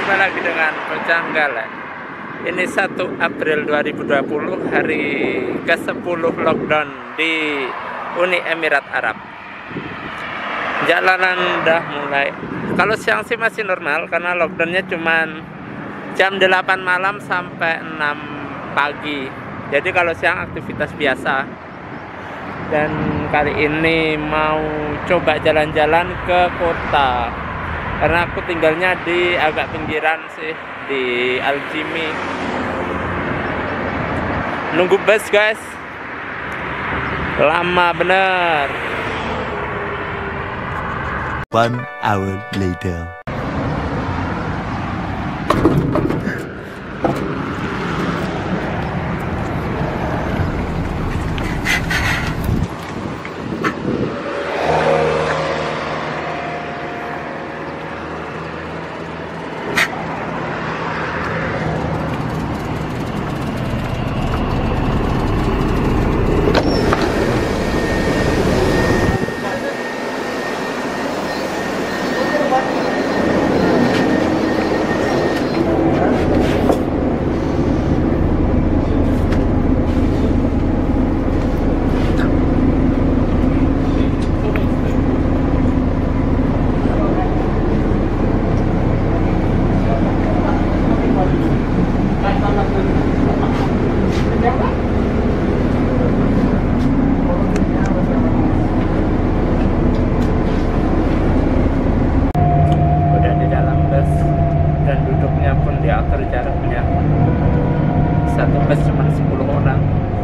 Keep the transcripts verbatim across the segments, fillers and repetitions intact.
Jumpa lagi dengan Pecanggalan. Ini satu April dua ribu dua puluh, hari ke sepuluh lockdown di Uni Emirat Arab. Jalanan udah mulai. Kalau siang sih masih normal karena lockdownnya cuman jam delapan malam sampai enam pagi. Jadi kalau siang aktivitas biasa. Dan kali ini mau coba jalan-jalan ke kota karena aku tinggalnya di agak pinggiran sih, di Aljimi. Nunggu bus guys, lama bener. One hour later. Diatur jaraknya, satu bus cuma sepuluh orang.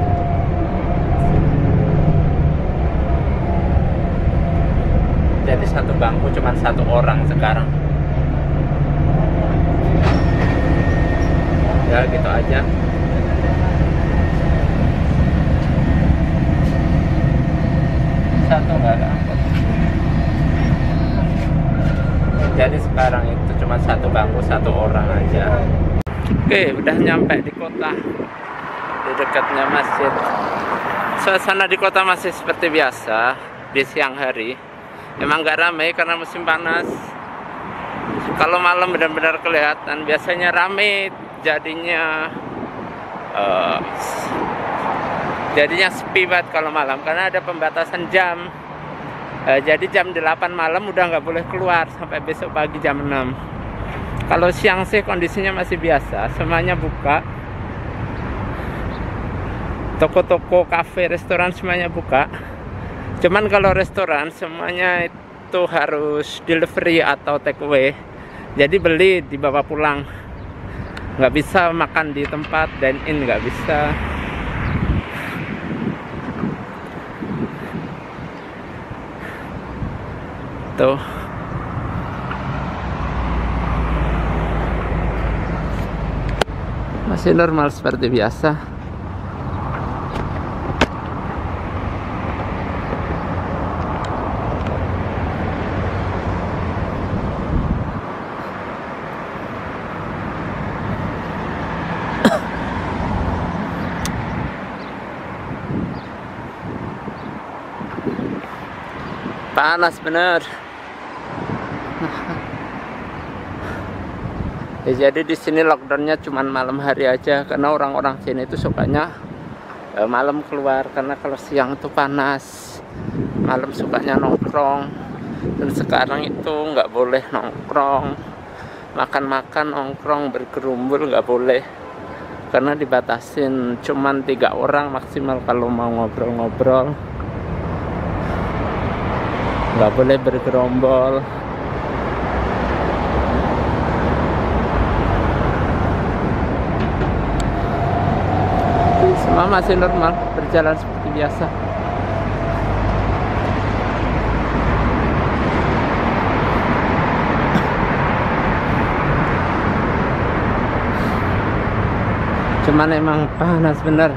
Jadi satu bangku cuma satu orang sekarang. Ya gitu aja. Satu nggak ada angkot. Jadi sekarang itu cuma satu bangku satu orang aja. Oke, udah nyampe di kota, di dekatnya masjid. Suasana di kota masih seperti biasa di siang hari. Emang gak ramai karena musim panas. Kalau malam benar-benar kelihatan. Biasanya ramai, jadinya uh, jadinya sepi banget kalau malam karena ada pembatasan jam. Uh, jadi jam delapan malam udah nggak boleh keluar sampai besok pagi jam enam. Kalau siang sih kondisinya masih biasa, semuanya buka. Toko-toko, kafe, restoran semuanya buka. Cuman kalau restoran semuanya itu harus delivery atau take away. Jadi beli dibawa pulang. Nggak bisa makan di tempat, dine in nggak bisa. Tuh. Masih normal seperti biasa. Panas bener. Ya, jadi di sini lockdownnya cuman malam hari aja karena orang-orang sini itu sukanya e, malam keluar karena kalau siang itu panas, malam sukanya nongkrong. Dan sekarang itu nggak boleh nongkrong, makan-makan nongkrong bergerumbul nggak boleh karena dibatasin cuman tiga orang maksimal kalau mau ngobrol-ngobrol, nggak boleh bergerombol. Semua masih normal, berjalan seperti biasa. Cuman emang panas bener.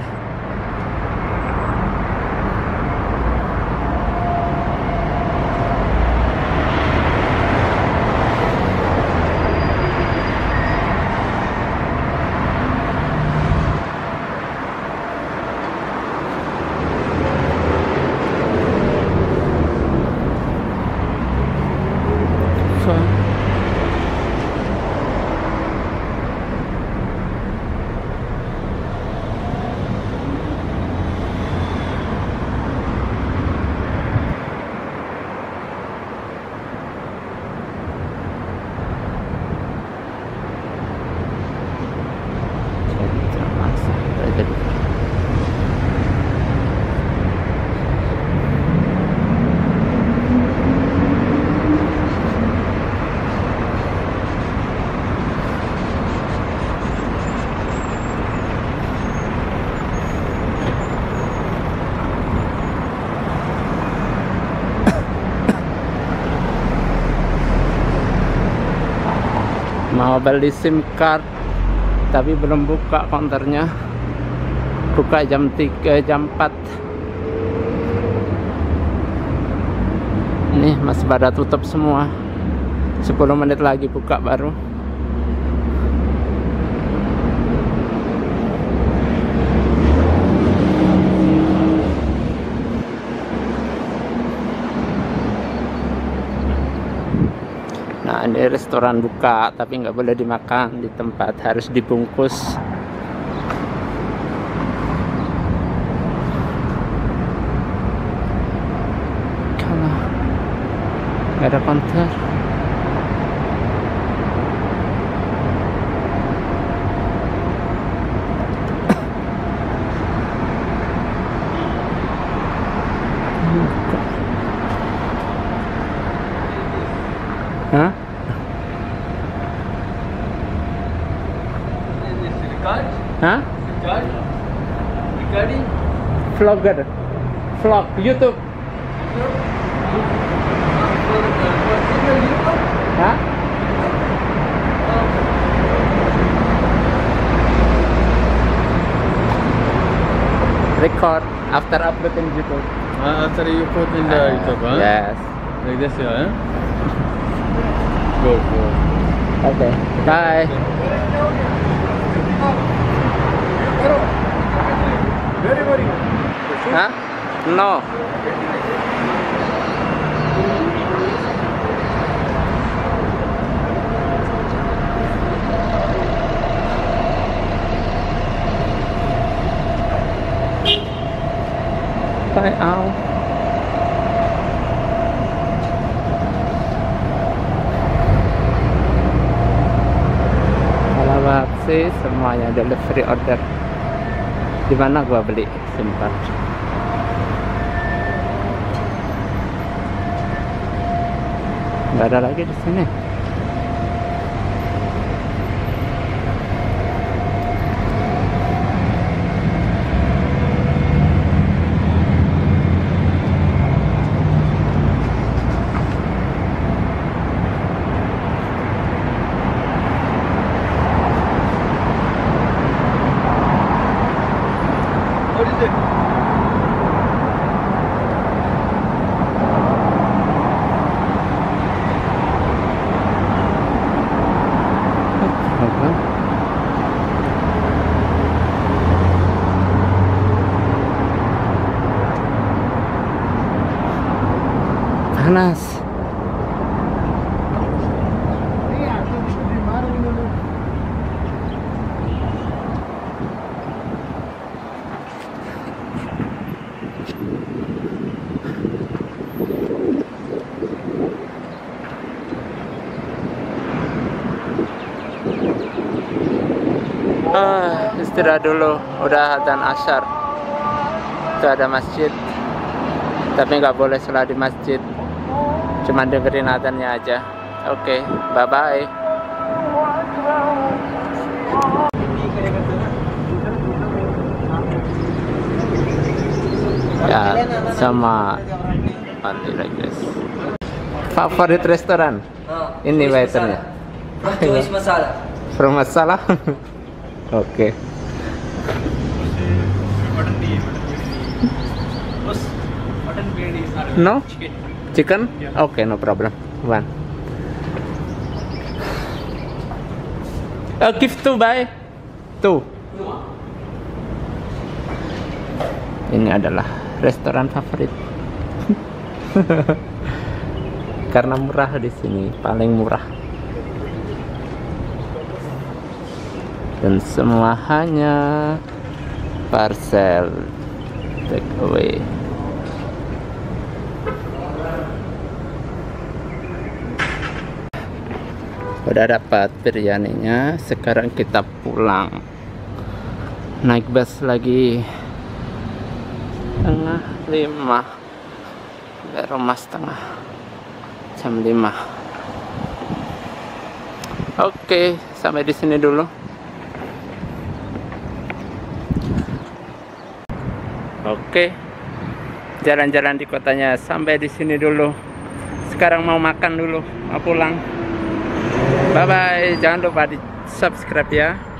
Mau beli SIM card tapi belum buka counternya. Buka jam tiga, jam empat. Ini masih pada tutup semua. sepuluh menit lagi buka baru. Nah, ini restoran buka tapi nggak boleh dimakan di tempat, harus dibungkus. Kalau nggak ada counter. Hah? Hah? Regarding Vlogger, vlog YouTube. Hah? Record after upload in YouTube. uh, after you put in the Uh, YouTube, huh? Yes. Like this, yeah. Huh? Go, go. Okay. Bye. Very, very. Hah? No. Bye, Al. Kalau sih semuanya delivery order. Di mana gua beli SIM card? Nggak ada lagi di sini. What is it? Apa? Panas. Ah, istirahat dulu, udah adzan asar. Itu ada masjid, tapi nggak boleh sholat di masjid, cuman dengerin adzannya aja. Oke, bye bye. Ya, sama mandi like this. Favorit restoran? Ini waiternya. Choice masala. From Masala. Oke. No? Chicken? Okay, no problem. One. Uh, give two, bye. Two. Ini adalah restoran favorit. Karena murah di sini, paling murah. Dan semua hanya parcel take away. Udah dapat biryaninya, sekarang kita pulang. Naik bus lagi setengah lima, sampai rumah setengah jam lima. Oke, sampai di sini dulu. Oke, jalan-jalan di kotanya sampai di sini dulu. Sekarang mau makan dulu, mau pulang. Bye bye, jangan lupa di subscribe ya.